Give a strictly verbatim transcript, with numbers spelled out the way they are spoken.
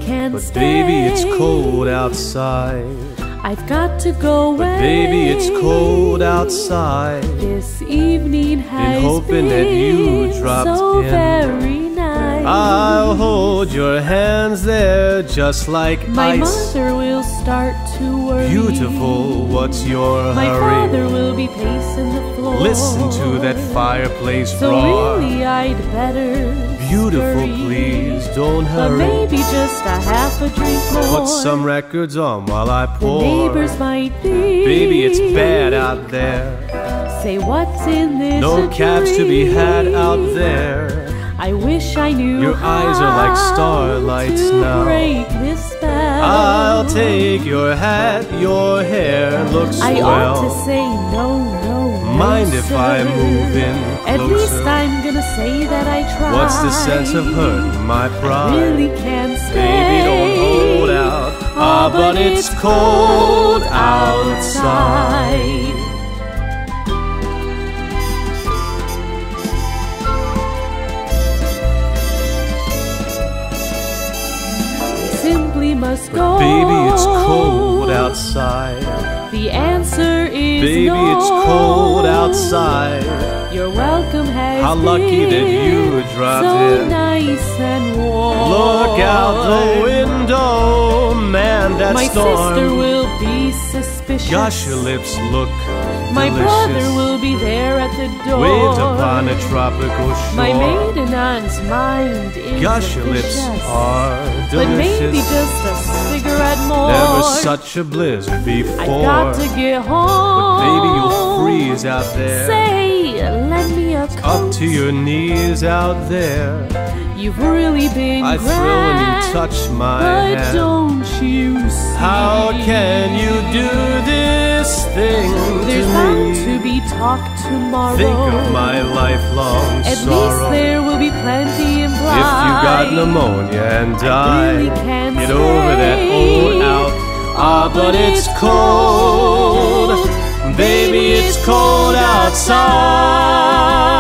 can't But stay. baby, it's cold outside. I've got to go away. But baby, it's cold outside. This evening has Been hoping been that you dropped so in. very nice. I'll hold your hands there just like My ice. mother will start to worry. Beautiful, what's your My hurry? father will be pacing the floor. Listen to that fireplace So roar. really I'd better Beautiful, scurry. please don't But hurry. maybe just a half a drink more. Put some records on while I The pour. neighbors might be. Baby, it's bad out there. Say what's in this No a cabs to be had dream? out there. I wish I knew Your eyes are like how starlights to now. break this spell. I'll take your hat, your hair looks I swell. ought to say no, no, no, Mind if sir. I move in At closer? least I'm gonna say that I tried. What's the sense of hurting my I pride? really can't stay. Baby, don't hold out. Ah, but it's cold outside. Simply must But go. baby, it's cold outside. The answer is Baby, no. it's cold outside. Your welcome has How lucky that you been dropped so in. nice and warm. Look out the window, man, that My storm. sister will be suspicious. Gosh, your lips look My delicious. brother will be there at the door. Waved upon a tropical shore. My maiden aunt's mind is Gosh, your lips vicious. are delicious. But maybe just a cigarette more. Never such a blizzard before. I've got to get home. But baby, you'll freeze out there. Say, lend me a coat. Up to your knees out there. You've really been I grand, thrill when you touch my but hand. don't you see? How can you do this thing There's to bound me? to be talk tomorrow. Think of my lifelong At sorrow. least there will be plenty implied. If you got pneumonia and die, really can't get over that stay. old out. Ah, but it's cold, baby, it's cold outside.